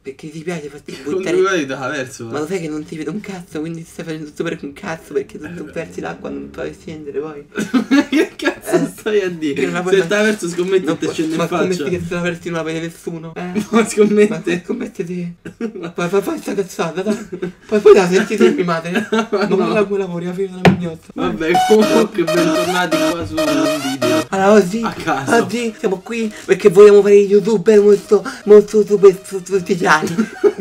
Perché ti piace farti Con buttare. due da verso. Ma lo sai che non ti vedo un cazzo, quindi ti stai facendo tutto per un cazzo, perché tu versi l'acqua non puoi scendere poi. Che cazzo stai a dire? Se te verso scommetti non te puoi- scende in ma faccia. scommetti che se la versi non la vede nessuno. Ma Ma scommette. scommette te. Poi sta cazzata, dai. Poi la sentite mia madre. Non no. la quei lavori, la fine della mignotta. Vabbè, comunque bentornati qua su un video. Allora oggi, A caso. oggi siamo qui perché vogliamo fare gli youtuber molto super artigiani.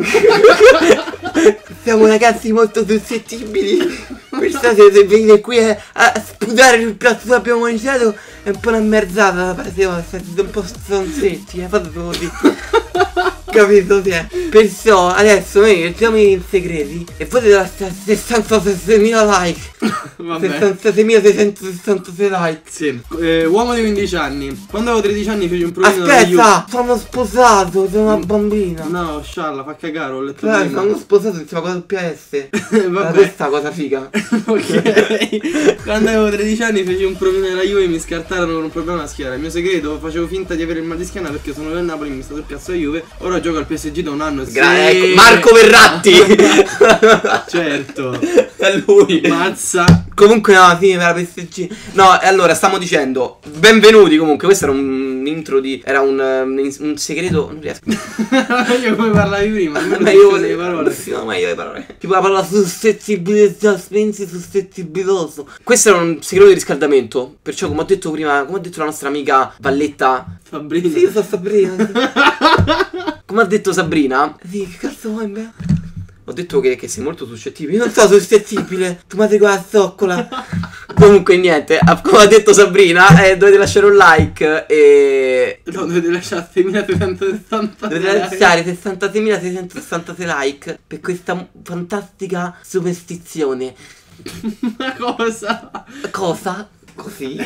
Siamo ragazzi molto suscettibili. Questa se venite qui a sputare sul piatto che abbiamo mangiato è un po' una merzata da parte vostra, siete un po' stronzetti, fatelo così. Capito te? Perciò adesso noi mettiamo in segreti e potete lasciare 66.000 like. Vabbè. 66.666 like. Sì. Uomo di 15 anni. Quando avevo 13 anni feci un provino da Aspetta, sono sposato, sono una bambina. No, scialla, fa cagare, ho letto Dai, prima. sono sposato insieme a cosa PS. Vabbè. Questa cosa figa. Ok. Quando avevo 13 anni feci un provino della Juve e mi scartarono con un problema alla schiena. Il mio segreto, facevo finta di avere il mal di schiena perché sono del Napoli, mi è stato il piazzo della Juve. Ora gioco al PSG da un anno. Ecco, Marco Verratti. Certo. È lui. Mazza. Comunque no, sì, per la PSG. No, e allora stiamo dicendo benvenuti comunque, questo era un intro di. Era un segreto. Non riesco. Io come parlavi prima, almeno Ma io le parole. Sì, no, ma io le parole. Tipo la parola suscettibilità, spinsi suscettibiloso. Questo era un segreto di riscaldamento. Perciò come ho detto prima, come ha detto la nostra amica Valletta. Sabrina. Sì, io sono Sabrina. Come ha detto Sabrina. Sì, che cazzo vuoi me? Ho detto che sei molto suscettibile. Io non sono suscettibile. Tu madre con la zoccola. Comunque niente, come ha detto Sabrina, dovete lasciare un like e. No, dovete lasciare 6.360. Dovete lasciare 66.666 like per questa fantastica superstizione. Ma cosa? Cosa? Così?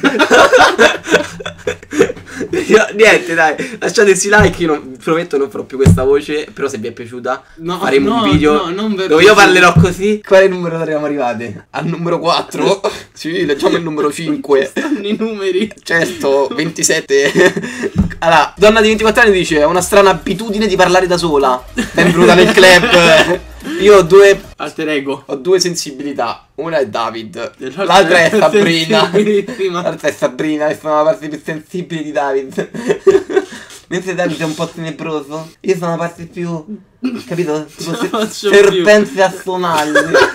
Niente dai, lasciateci like, io non, prometto non farò più questa voce, però se vi è piaciuta faremo un video dove io parlerò così. Quale numero saremo arrivati? Al numero 4? Sì, leggiamo il numero 5. Stanno i numeri. Certo, 27. Allora, donna di 24 anni dice: ho una strana abitudine di parlare da sola. Benvenuta nel club. Io ho due alter ego. Ho due sensibilità. Una è David, l'altra è Sabrina. L'altra è Sabrina, che sono la parte più sensibile di David. Mentre David è un po' tenebroso, io sono la parte più, capito? Tipo serpenti assonali.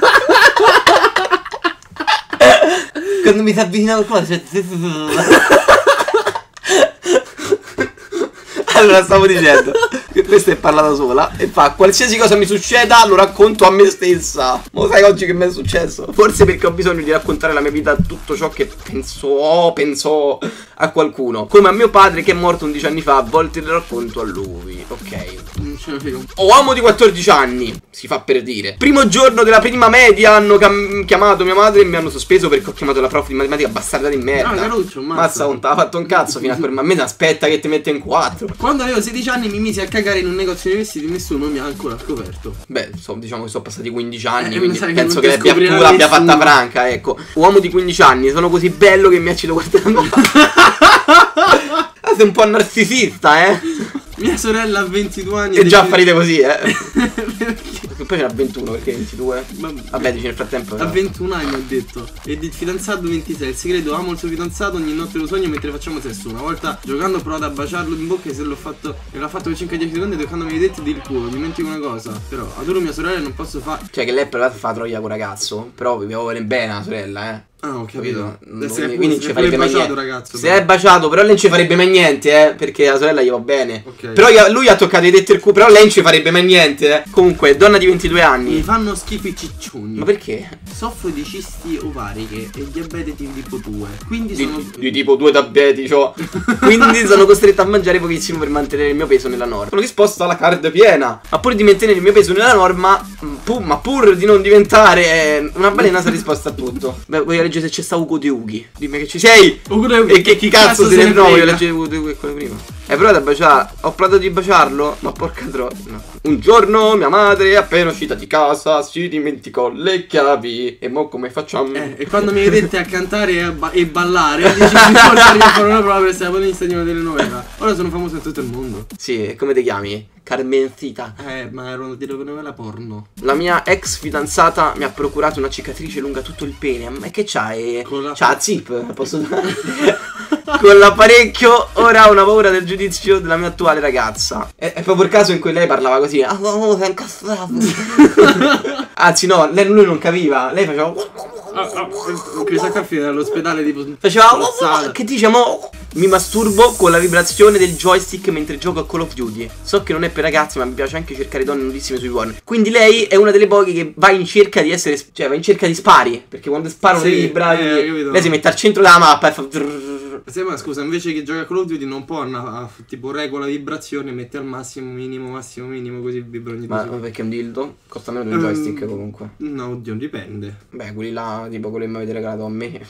Quando mi si avvicina qualcosa c'è. Allora stavo dicendo che questa è parlata sola e fa: qualsiasi cosa mi succeda lo racconto a me stessa. Ma lo sai oggi che mi è successo? Forse perché ho bisogno di raccontare la mia vita, tutto ciò che penso a qualcuno. Come a mio padre che è morto 11 anni fa, a volte lo racconto a lui. Ok. Uomo di 14 anni, si fa per dire. Primo giorno della prima media hanno chiamato mia madre e mi hanno sospeso perché ho chiamato la prof di matematica bastarda di merda. Ah, Caruccio, mazza, non t'ha fatto un cazzo fino a quel. Ma a me aspetta che ti mette in 4. Quando avevo 16 anni mi misi a cagare in un negozio di vestiti, nessuno mi ha ancora scoperto. Beh, diciamo che sono passati 15 anni, quindi penso che l'abbia fatta franca, ecco. Uomo di 15 anni, sono così bello che mi eccito guardando. Sei un po' narcisista, eh? Mia sorella ha 22 anni. E già farete così, Perché poi c'era 21, perché 22? Vabbè, dici nel frattempo. A 21 anni ho detto. E il fidanzato 26. Il segreto: amo il suo fidanzato, ogni notte lo sogno mentre facciamo sesso. Una volta giocando ho provato a baciarlo in bocca e se l'ho fatto. E l'ha fatto per 5-10 secondi toccandomi i denti del culo. Dimentico una cosa. Però adoro mia sorella e non posso fare. Cioè che lei per fa la troia con ragazzo. Però vi vuole bene la sorella, eh. Ah, ho capito. Quindi non ci farebbe mai niente. Ragazzo, se è baciato, però lei non ci farebbe mai niente, perché la sorella gli va bene. Okay. Però lui ha toccato i detti del culo, però lei non ci farebbe mai niente, Comunque, donna di 22 anni. Mi fanno schifo i ciccioni. Ma perché? Soffro di cisti ovariche e diabete di tipo 2. Quindi sono. Di tipo 2 diabeti, cioè. Quindi sono costretto a mangiare pochissimo per mantenere il mio peso nella norma. Sono disposto alla card piena. Ma pur di mantenere il mio peso nella norma, ma pur di non diventare una balena, sono disposto a tutto. Beh, voglio leggere se c'è sta Ugo De Ughi. Dimmi che ci sei. E che chi cazzo se ne trova? Voglio leggere Ugo De Ughi quello prima. Hai provato a baciare? Ho provato di baciarlo? Ma porca troia. No. Un giorno mia madre, appena uscita di casa, si dimenticò le chiavi. E mo come facciamo? E quando mi vedete a cantare e ballare, dici di portarmi a fare una prova per essere la protagonista di una telenovela. Ora sono famoso in tutto il mondo. Sì, come ti chiami? Carmencita. Ma era una telenovela porno. La mia ex fidanzata mi ha procurato una cicatrice lunga tutto il pene. Ma che c'hai? C'ha zip, posso dare? Con l'apparecchio ora ho una paura del giudizio della mia attuale ragazza. È proprio il caso in cui lei parlava così. Ah, no, sei incazzato. Anzi no, lui non capiva. Lei faceva Questa caffè era all'ospedale tipo faceva che dice mo? Mi masturbo con la vibrazione del joystick mentre gioco a Call of Duty. So che non è per ragazzi, ma mi piace anche cercare donne nudissime sui porn. Quindi lei è una delle poche che va in cerca di essere, cioè va in cerca di spari. Perché quando sparano vibra, lei si mette al centro della mappa e fa. Sì, ma scusa, invece che gioca a Call of Duty non può tipo regola vibrazione, mette al massimo, minimo, così vibra ogni Ma perché un dildo costa meno di un joystick comunque. No, oddio, dipende. Beh, quelli là, tipo quelli che mi avete regalato a me.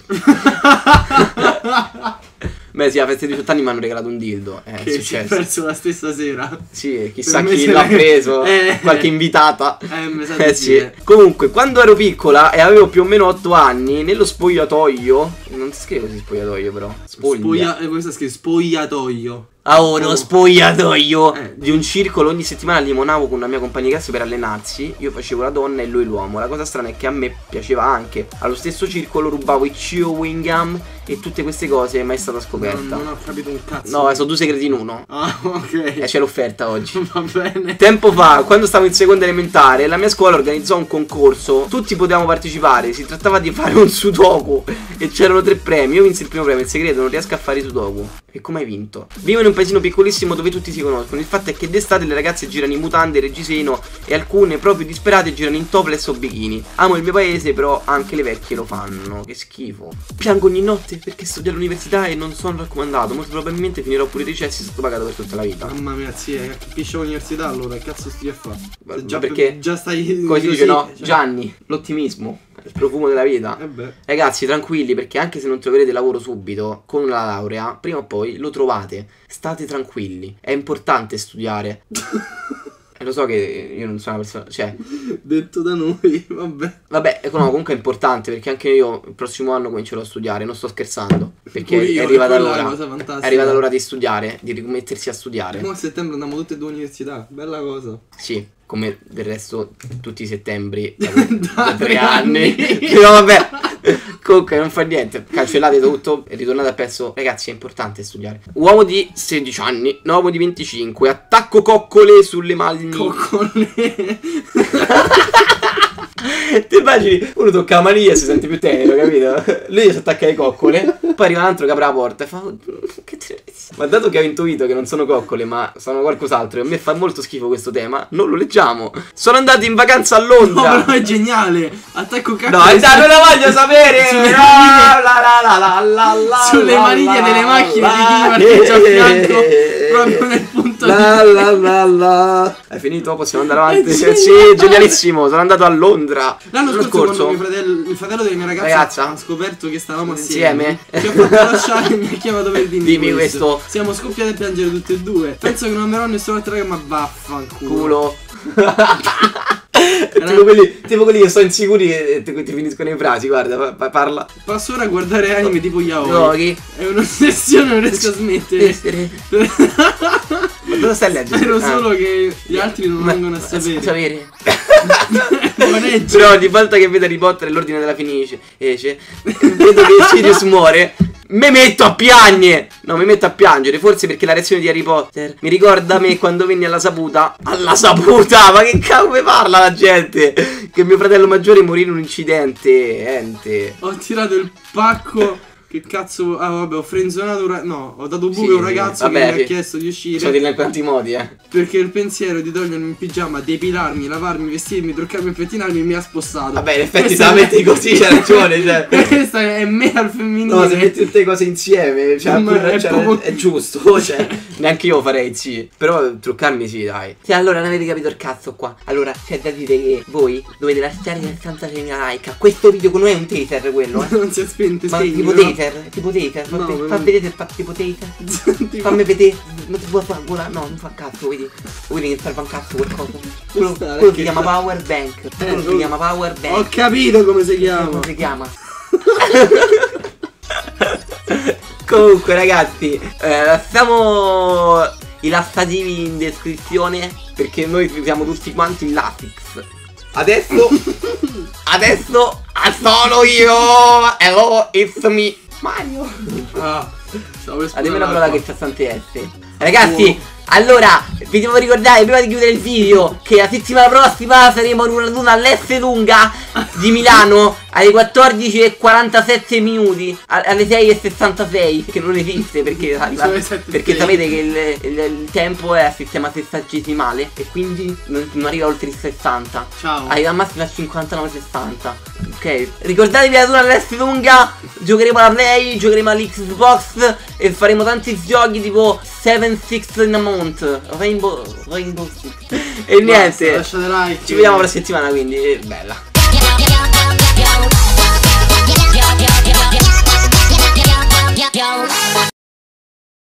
Beh sì, a festa di 18 anni mi hanno regalato un dildo. Che è si è perso la stessa sera. Sì, chissà chi l'ha preso. Qualche invitata. Mi sa di sì. Comunque, quando ero piccola e avevo più o meno 8 anni, nello spogliatoio. Non si scrive così spogliatoio però. Questa scrive spogliatoio. Ah, uno spogliatoio di un circolo. Ogni settimana limonavo con una mia compagna di classe per allenarsi. Io facevo la donna e lui l'uomo. La cosa strana è che a me piaceva anche. Allo stesso circolo rubavo i chewing gum e tutte queste cose, mai è stata scoperta. Non ho capito un cazzo. No, sono 2 segreti in uno. Ah, ok. C'è l'offerta oggi. Va bene. Tempo fa, quando stavo in seconda elementare, la mia scuola organizzò un concorso. Tutti potevamo partecipare. Si trattava di fare un sudoku e c'erano 3 premi. Io vinsi il primo premio. Il segreto, non riesco a fare i sudoku. E come hai vinto? Vivo in un paesino piccolissimo dove tutti si conoscono. Il fatto è che d'estate le ragazze girano in mutande, reggiseno e alcune proprio disperate girano in topless o bikini. Amo il mio paese, però anche le vecchie lo fanno. Che schifo. Piango ogni notte perché studio all'università e non sono raccomandato. Molto probabilmente finirò pure i recessi sottopagato per tutta la vita. Mamma mia, zia, capisci all'università allora? Che cazzo studi a fare? Già perché già stai come si dice, no? Cioè. Gianni, l'ottimismo, il profumo della vita. Ragazzi, tranquilli, perché anche se non troverete lavoro subito con la laurea, prima o poi lo trovate. State tranquilli. È importante studiare. E lo so che io non sono una persona, cioè detto da noi, vabbè, no, comunque è importante perché anche io il prossimo anno comincerò a studiare, non sto scherzando. Perché è arrivata l'ora. È arrivata l'ora di studiare, di rimettersi a studiare. Mo' a settembre andiamo tutte e 2 all'università, bella cosa. Sì, come del resto tutti i settembri da 3 anni. No, vabbè. Comunque non fa niente, cancellate tutto e ritornate al pezzo. Ragazzi, è importante studiare. Uomo di 16 anni, no, uomo di 25. Attacco coccole sulle mani. Coccole. Ti immagini? Uno tocca la maniglia e si sente più tenero, capito? Lui si attacca le coccole. Poi arriva un altro che apre la porta e fa che tristezza. Ma dato che ho intuito che non sono coccole ma sono qualcos'altro e a me fa molto schifo questo tema, non lo leggiamo. Sono andati in vacanza a Londra. No, però è geniale. Attacco coccole. No, dai, non la voglio sapere. Sulle maniglie delle macchine di chi parcheggia a fianco, proprio nel punto Hai finito? Possiamo andare avanti? Sì, genialissimo. Sono andato a Londra l'anno scorso quando il fratello della mia ragazza ha scoperto che stavamo assieme. Ci ha fatto lasciare e mi ha chiamato per dirmi questo. Siamo scoppiati a piangere tutti e 2. Penso che non amerò nessun'altra che ma vaffanculo. tipo quelli che sono insicuri e ti finiscono in frasi. Guarda, parla. Passo ora a guardare anime tipo yaoi. No, che? È un'ossessione, non riesco a smettere. Ma cosa stai leggendo? Spero solo che gli altri non vengono a sapere. Però ogni volta che vedo Harry Potter e l'ordine della Fenice vedo che Sirius muore, mi metto a piangere. No, mi metto a piangere. Forse perché la reazione di Harry Potter mi ricorda me quando venni alla saputa. Alla saputa? Ma che cavolo parla la gente? Che mio fratello maggiore morì in un incidente. Ho tirato il pacco. Che cazzo. Ah vabbè, ho frenzonato no, ho dato buco a un ragazzo che mi ha chiesto di uscire. Sono in quanti modi, perché il pensiero di togliermi il pigiama, depilarmi, lavarmi, vestirmi, truccarmi e pettinarmi mi ha spostato. Vabbè, in effetti se la metti così c'è ragione, cioè. Questa è me al femminile. No, se metti tutte le cose insieme, cioè, è giusto, cioè, neanche io farei, sì. Però truccarmi sì, dai. Sì, allora non avete capito il cazzo qua. Allora, c'è da dire che voi dovete lasciare 66.000 like a questo video, che non è un taser quello, Non si è spento, ma tipo taser, fa vedere il tipo taser. Fammi vedere, non ti può fare gola, no, non fa cazzo, vedi che serve un cazzo qualcosa. Quello si chiama power bank. Quello si chiama power bank. Ho capito come si chiama. Come si chiama? Comunque ragazzi, stiamo i lassativi in descrizione, perché noi siamo tutti quanti in Latix. Adesso sono io. Hello, it's me, Mario. Datemi una parola che c'ha tante S. Ragazzi, allora, vi devo ricordare prima di chiudere il video che la settimana prossima saremo in una luna all'S lunga di Milano alle 14:47 minuti, alle 6:66, che non esiste perché sapete che il tempo è a sistema sessagesimale e quindi non arriva oltre il 60. Ciao. Arriva al massimo a 59-60. Ok, ricordatevi la luna all'S lunga, giocheremo alla Play, giocheremo all'Xbox e faremo tanti giochi tipo 7-6 in a month, Rainbow Six. E niente, lasciate like. Ci vediamo la settimana, quindi bella. Yo.